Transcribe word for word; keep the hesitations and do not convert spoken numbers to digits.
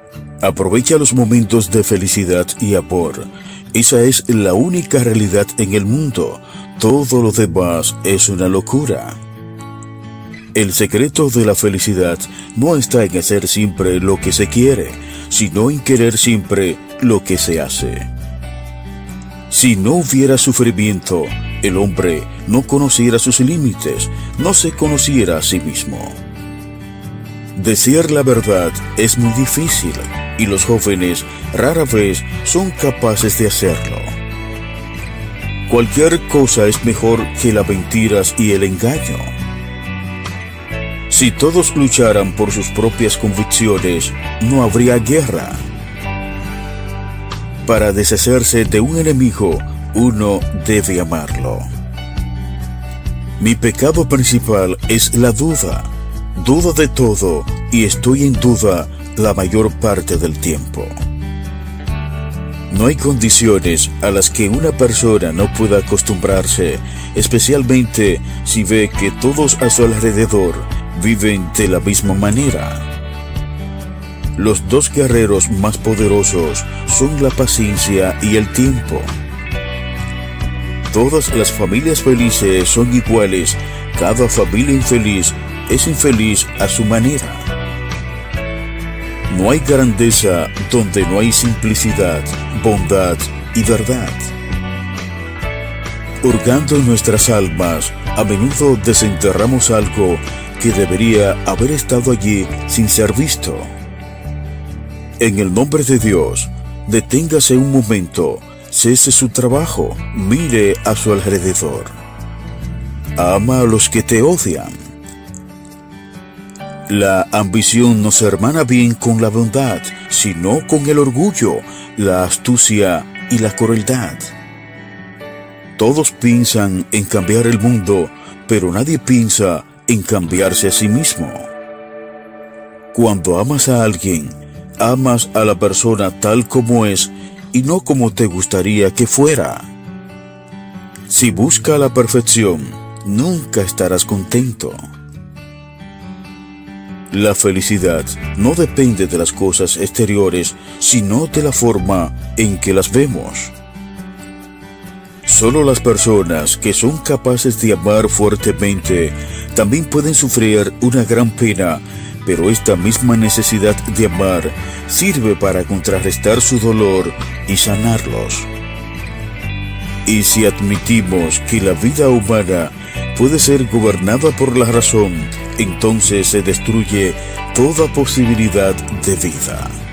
Aprovecha los momentos de felicidad y amor. Esa es la única realidad en el mundo. Todo lo demás es una locura. El secreto de la felicidad no está en hacer siempre lo que se quiere, sino en querer siempre lo que se hace. Si no hubiera sufrimiento, el hombre no conociera sus límites, no se conociera a sí mismo. Decir la verdad es muy difícil y los jóvenes rara vez son capaces de hacerlo. Cualquier cosa es mejor que las mentiras y el engaño. Si todos lucharan por sus propias convicciones, no habría guerra. Para deshacerse de un enemigo, uno debe amarlo. Mi pecado principal es la duda. Dudo de todo y estoy en duda la mayor parte del tiempo. No hay condiciones a las que una persona no pueda acostumbrarse, especialmente si ve que todos a su alrededor viven de la misma manera. Los dos guerreros más poderosos son la paciencia y el tiempo. Todas las familias felices son iguales, cada familia infeliz es infeliz a su manera. No hay grandeza donde no hay simplicidad, bondad y verdad. Hurgando en nuestras almas, a menudo desenterramos algo que debería haber estado allí sin ser visto. En el nombre de Dios, deténgase un momento, cese su trabajo, mire a su alrededor. Ama a los que te odian. La ambición no se hermana bien con la bondad, sino con el orgullo, la astucia y la crueldad. Todos piensan en cambiar el mundo, pero nadie piensa en cambiarse a sí mismo. Cuando amas a alguien, amas a la persona tal como es y no como te gustaría que fuera. Si buscas la perfección, nunca estarás contento. La felicidad no depende de las cosas exteriores, sino de la forma en que las vemos. Solo las personas que son capaces de amar fuertemente también pueden sufrir una gran pena, pero esta misma necesidad de amar sirve para contrarrestar su dolor y sanarlos. Y si admitimos que la vida humana puede ser gobernada por la razón, entonces se destruye toda posibilidad de vida.